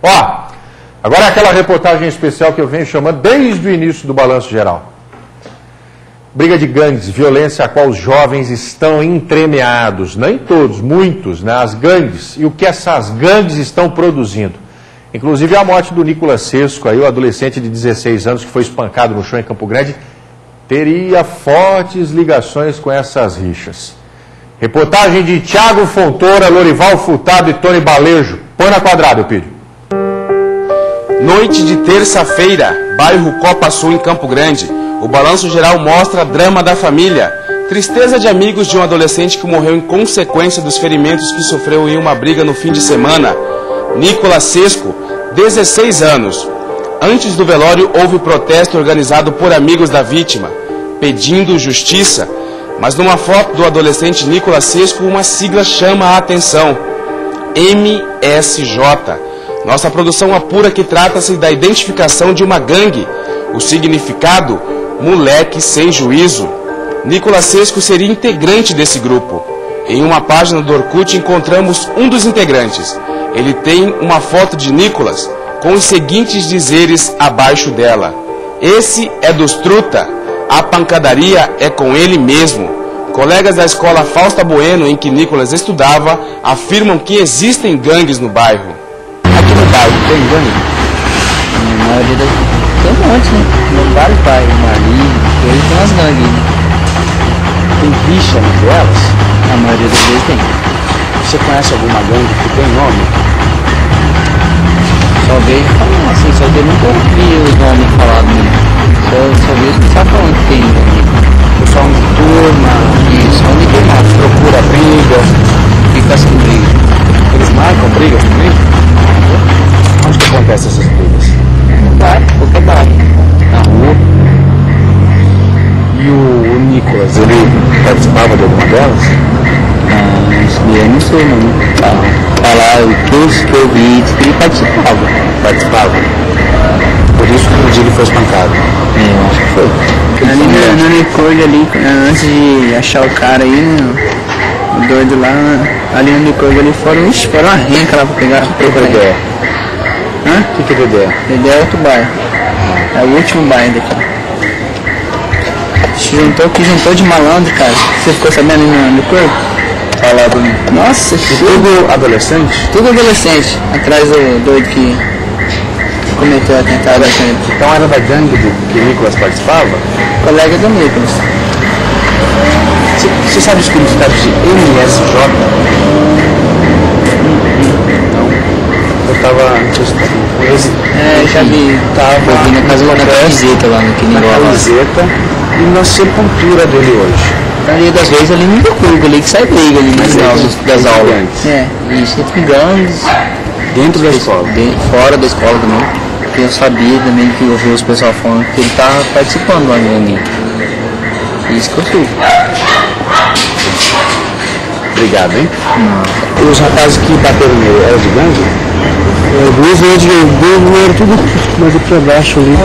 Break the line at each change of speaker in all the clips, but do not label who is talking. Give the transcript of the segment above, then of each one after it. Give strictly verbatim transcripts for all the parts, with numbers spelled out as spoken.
Ó, agora é aquela reportagem especial que eu venho chamando desde o início do Balanço Geral. Briga de gangues, violência a qual os jovens estão entremeados, nem todos, muitos, né? As gangues e o que essas gangues estão produzindo. Inclusive a morte do Nicolas Sesco, aí, o adolescente de dezesseis anos que foi espancado no chão em Campo Grande, teria fortes ligações com essas rixas. Reportagem de Thiago Fontoura, Lorival Furtado e Tony Balejo. Põe na quadrada, eu pido.
Noite de terça-feira, bairro Copa Sul, em Campo Grande. O Balanço Geral mostra drama da família. Tristeza de amigos de um adolescente que morreu em consequência dos ferimentos que sofreu em uma briga no fim de semana. Nicolas Sesco, dezesseis anos. Antes do velório, houve protesto organizado por amigos da vítima, pedindo justiça. Mas numa foto do adolescente Nicolas Sesco, uma sigla chama a atenção. M S J. Nossa produção apura que trata-se da identificação de uma gangue. O significado, moleque sem juízo. Nicolas Sesco seria integrante desse grupo. Em uma página do Orkut encontramos um dos integrantes. Ele tem uma foto de Nicolas com os seguintes dizeres abaixo dela. Esse é dos truta, a pancadaria é com ele mesmo. Colegas da escola Fausta Bueno, em que Nicolas estudava, afirmam que existem gangues no bairro.
Aqui no bairro tem gangue? Na maioria das... Tem um monte, né? Tem vários bairros, Marli, ele tem umas gangues, né?
Tem rixa entre elas?
A maioria das vezes tem.
Você conhece alguma gangue que tem nome?
Só vejo falando assim, só que eu nunca ouvi os nomes falados, né? Só, só vejo o pessoal falando que tem gangue.
Pessoal de turma,
isso, onde tem mais?
procura briga,
Fica sem briga.
eles marcam brigas também? Onde que acontecem essas brigas?
No bairro, qualquer bairro.
Na rua. E o, o Nicolas, ele participava de alguma delas?
Não, isso daí eu não sei, não. Falar o que eu, que eu vi, diz que ele participava.
Participava. Por isso que um dia ele foi espancado.
É, eu acho que foi.
Ali no, no Nicole, ali, antes de achar o cara aí, né, o doido lá, ali no Nicole, ali foram, ixi, foram uma renca lá pra pegar.
O que é Dedé?
Hã?
O que é Dedé?
Dedé é outro bairro. É o último bairro daqui. Se juntou, que juntou de malandro, cara. Você ficou sabendo ali no Nicole?
Falar do...
Nossa,
Tudo adolescente?
tudo adolescente, atrás do doido que cometeu o atentado com ele.
Então era da gangue do que o Nicolas participava?
Colega do Nicolas.
Você, você sabe o significado de M S J? Não. Eu tava...
É, já vi.
Tava
vi na casa
na
do
camiseta lá no que
na
ninguém
camiseta e na sepultura dele hoje.
A maioria das vezes ali no Nicole, ali que sai briga ali no final das, das aulas. É, isso, entre gangues.
Dentro da escola?
De, fora da escola também. Porque eu sabia também que eu ouvi os pessoal falando que ele estava participando lá no gangue. Isso que eu soube.
Obrigado, hein?
Não.
Os rapazes que bateram nele eram de gangue?
Alguns vezes de gangue era tudo mais pra baixo ali.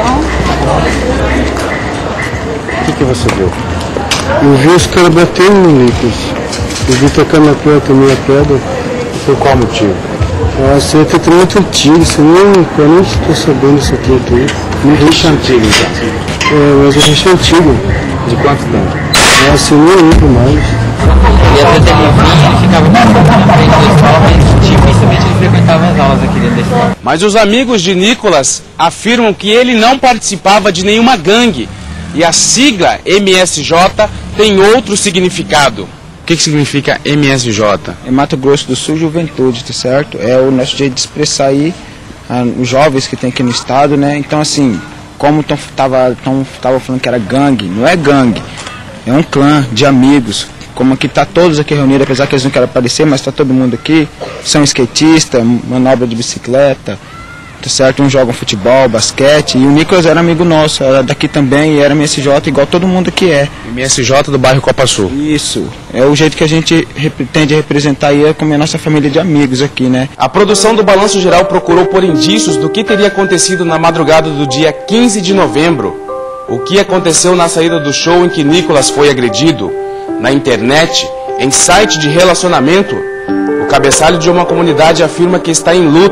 O que, que você viu?
Eu vi os caras batendo no Nicolas. Eu vi tocando na pedra também a pedra.
Por qual motivo?
Nossa, é treta muito antiga, isso nem, eu nem estou sabendo essa treta aí.
Muito rixa antiga, então.
É, mas é rixa antiga.
De quanto tempo?
Nossa, eu nem lembro mais.
E às vezes ele vinha, ele ficava na frente da escola, mas dificilmente ele frequentava as aulas aqui dentro da escola.
Mas os amigos de Nicolas afirmam que ele não participava de nenhuma gangue. E a sigla M S J tem outro significado. O que, que significa M S J?
É Mato Grosso do Sul Juventude, tá certo? É o nosso jeito de expressar aí ah, os jovens que tem aqui no estado, né? Então, assim, como tão, tava, tão, tava falando que era gangue, não é gangue, é um clã de amigos. Como aqui tá todos aqui reunidos, apesar que eles não querem aparecer, mas tá todo mundo aqui. São skatistas, manobra de bicicleta, tá certo? Uns jogam futebol, basquete, e o Nicolas era amigo nosso, era daqui também, e era M S J igual todo mundo que é.
M S J do bairro Copa Sul.
Isso, é o jeito que a gente rep- tende a representar aí, é como a nossa família de amigos aqui, né?
A produção do Balanço Geral procurou por indícios do que teria acontecido na madrugada do dia quinze de novembro. O que aconteceu na saída do show em que Nicolas foi agredido? Na internet, em site de relacionamento, o cabeçalho de uma comunidade afirma que está em luto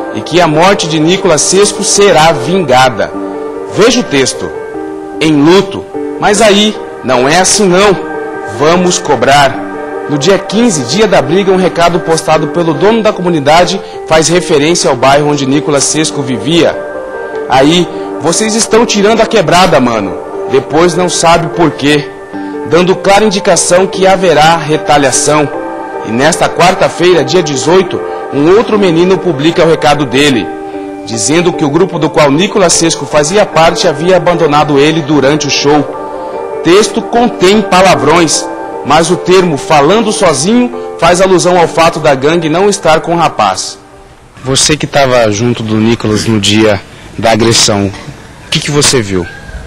e que a morte de Nicolas Sesco será vingada. Veja o texto. Em luto. Mas aí, não é assim não. Vamos cobrar. No dia quinze, dia da briga, um recado postado pelo dono da comunidade faz referência ao bairro onde Nicolas Sesco vivia. Aí, vocês estão tirando a quebrada, mano. Depois não sabe por quê. Dando clara indicação que haverá retaliação. E nesta quarta-feira, dia dezoito, um outro menino publica o recado dele, dizendo que o grupo do qual Nicolas Sesco fazia parte havia abandonado ele durante o show. Texto contém palavrões, mas o termo falando sozinho faz alusão ao fato da gangue não estar com o rapaz.
Você que estava junto do Nicolas no dia da agressão, o que, que você viu?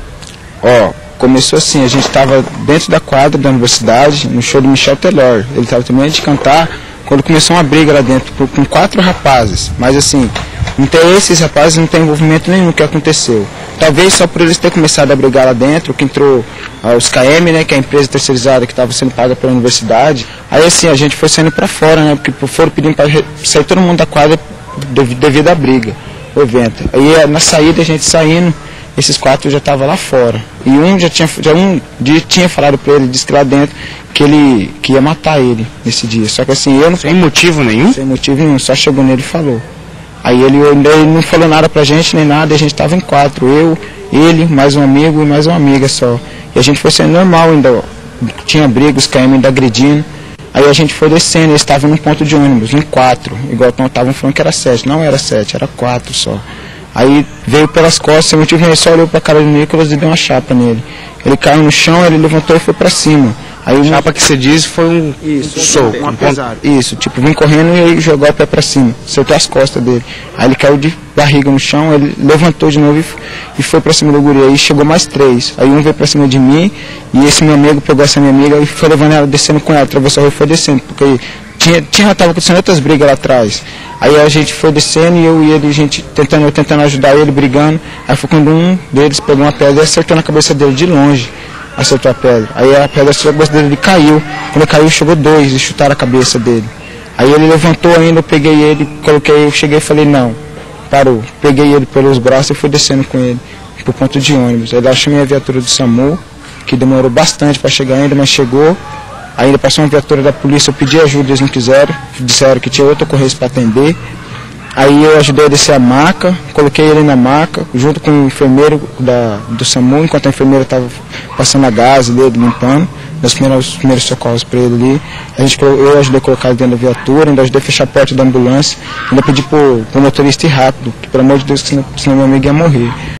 Ó, começou assim, a gente estava dentro da quadra da universidade, no show do Michel Telor. Ele estava terminando de cantar, quando começou uma briga lá dentro, com quatro rapazes. Mas assim, não tem esses rapazes, não tem envolvimento nenhum no que aconteceu. Talvez só por eles terem começado a brigar lá dentro, que entrou ah, os K M, né, que é a empresa terceirizada que estava sendo paga pela universidade. Aí assim, a gente foi saindo para fora, né, porque foram pedindo para sair todo mundo da quadra devido à briga, o evento. Aí na saída, a gente saindo, esses quatro já estavam lá fora. E um já tinha, já um dia tinha falado para ele, disse que lá dentro, que ele que ia matar ele nesse dia. Só que assim, eu não...
Sem motivo nenhum?
Sem motivo nenhum, só chegou nele e falou. Aí ele, ele não falou nada pra gente, nem nada, e a gente tava em quatro, eu, ele, mais um amigo e mais uma amiga só. E a gente foi sendo normal ainda, tinha briga, os K M ainda agredindo. Aí a gente foi descendo, eles estavam num ponto de ônibus, em quatro, igual estavam falando que era sete, não era sete, era quatro só. Aí veio pelas costas, sem motivo nenhum, só olhou pra cara do Nicolas e deu uma chapa nele. Ele caiu no chão, ele levantou e foi pra cima. Aí
a chapa que você diz foi um
isso,
soco,
um
um
pesado. Isso, tipo, vim correndo e aí jogou o pé pra cima, acertou as costas dele. Aí ele caiu de barriga no chão, ele levantou de novo e, e foi pra cima do guri. Aí chegou mais três. Aí um veio pra cima de mim e esse meu amigo pegou essa minha amiga e foi levando ela, descendo com ela, atravessou a rua e foi descendo, porque tinha, tinha, tava acontecendo outras brigas lá atrás. Aí a gente foi descendo e eu e ele, a gente tentando, eu tentando ajudar ele, brigando. Aí foi quando um deles pegou uma pedra e acertou na cabeça dele de longe. Acertou a pedra. Aí a pedra acertou a cabeça dele, ele caiu. Quando ele caiu, chegou dois e chutaram a cabeça dele. Aí ele levantou ainda, eu peguei ele, coloquei, eu cheguei e falei, não, parou. Peguei ele pelos braços e fui descendo com ele pro ponto de ônibus. Aí lá chamei a viatura do SAMU, que demorou bastante para chegar ainda, mas chegou. Ainda passou uma viatura da polícia, eu pedi ajuda, eles não quiseram, disseram que tinha outra ocorrência para atender. Aí eu ajudei a descer a maca, coloquei ele na maca, junto com o enfermeiro da, do SAMU, enquanto a enfermeira estava passando a gás dele, limpando, nos primeiros, os primeiros socorros para ele ali. A gente, eu ajudei a colocar ele dentro da viatura, ainda ajudei a fechar a porta da ambulância, ainda pedi para o motorista ir rápido, que pelo amor de Deus, senão, senão meu amigo ia morrer.